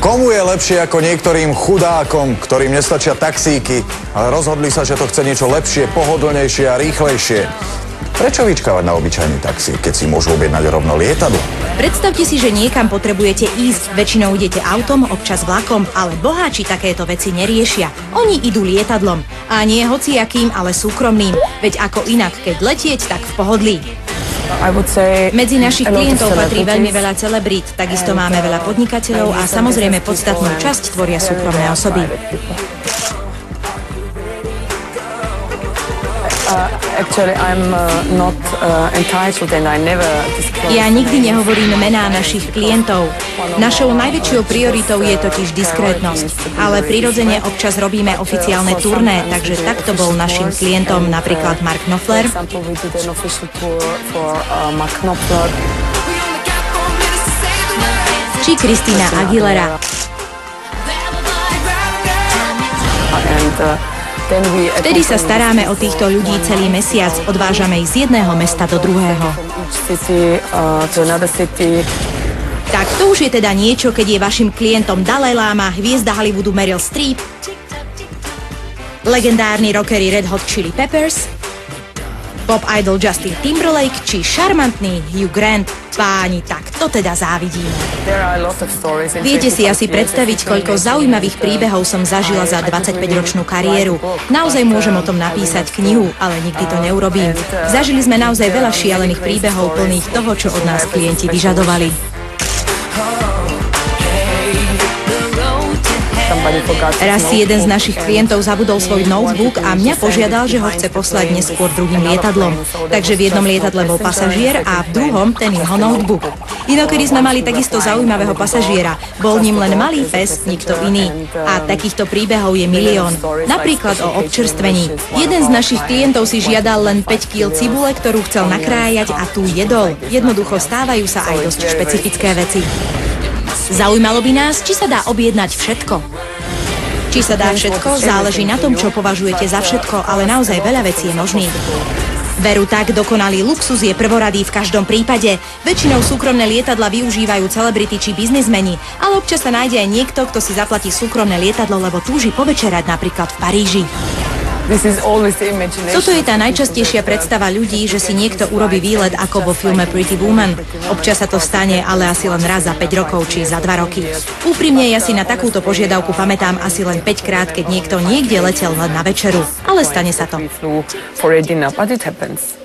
Komu je lepšie ako niektorým chudákom, ktorým nestačia taxíky, ale rozhodli sa, že to chce niečo lepšie, pohodlnejšie a rýchlejšie? Prečo vyčkávať na obyčajný taxi, keď si môžu objednať rovno lietadlo? Predstavte si, že niekam potrebujete ísť. Väčšinou idete autom, občas vlakom, ale boháči takéto veci neriešia. Oni idú lietadlom. A nie hociakým, ale súkromným. Veď ako inak, keď letieť, tak v pohodlí. Medzi našich klientov patrí veľmi veľa celebrít, takisto máme veľa podnikateľov a samozrejme podstatnú časť tvoria súkromné osoby. Ja nikdy nehovorím mená našich klientov. Našou najväčšou prioritou je totiž diskrétnosť. Ale prirodzene občas robíme oficiálne turné, takže takto bol našim klientom napríklad Mark Knopfler, či Christina Aguilera. Vtedy sa staráme o týchto ľudí celý mesiac, odvážame ich z jedného mesta do druhého. Tak to už je teda niečo, keď je vašim klientom Dalaj Lama, hviezda Hollywoodu Meryl Streep, legendárni rockery Red Hot Chili Peppers, pop idol Justin Timberlake či šarmantný Hugh Grant. Páni, tak to teda závidíme. Viete si asi predstaviť, koľko zaujímavých príbehov som zažila za 25-ročnú kariéru. Naozaj môžem o tom napísať knihu, ale nikdy to neurobím. Zažili sme naozaj veľa šialených príbehov plných toho, čo od nás klienti vyžadovali. Raz si jeden z našich klientov zabudol svoj notebook a mňa požiadal, že ho chce poslať neskôr druhým lietadlom. Takže v jednom lietadle bol pasažier a v druhom ten jeho notebook. Inokedy sme mali takisto zaujímavého pasažiera. Bol ním len malý pes, nikto iný. A takýchto príbehov je milión. Napríklad o občerstvení. Jeden z našich klientov si žiadal len 5 kg cibule, ktorú chcel nakrájať a tú jedol. Jednoducho stávajú sa aj dosť špecifické veci. Zaujímalo by nás, či sa dá objednať všetko. Či sa dá všetko, záleží na tom, čo považujete za všetko, ale naozaj veľa vecí je možných. Veru tak, dokonalý luxus je prvoradý v každom prípade. Väčšinou súkromné lietadla využívajú celebrity či biznismeni, ale občas sa nájde aj niekto, kto si zaplatí súkromné lietadlo, lebo túži povečerať napríklad v Paríži. Toto je tá najčastejšia predstava ľudí, že si niekto urobí výlet ako vo filme Pretty Woman. Občas sa to stane, ale asi len raz za 5 rokov či za 2 roky. Úprimne, ja si na takúto požiadavku pamätám asi len 5 krát, keď niekto niekde letel len na večeru. Ale stane sa to.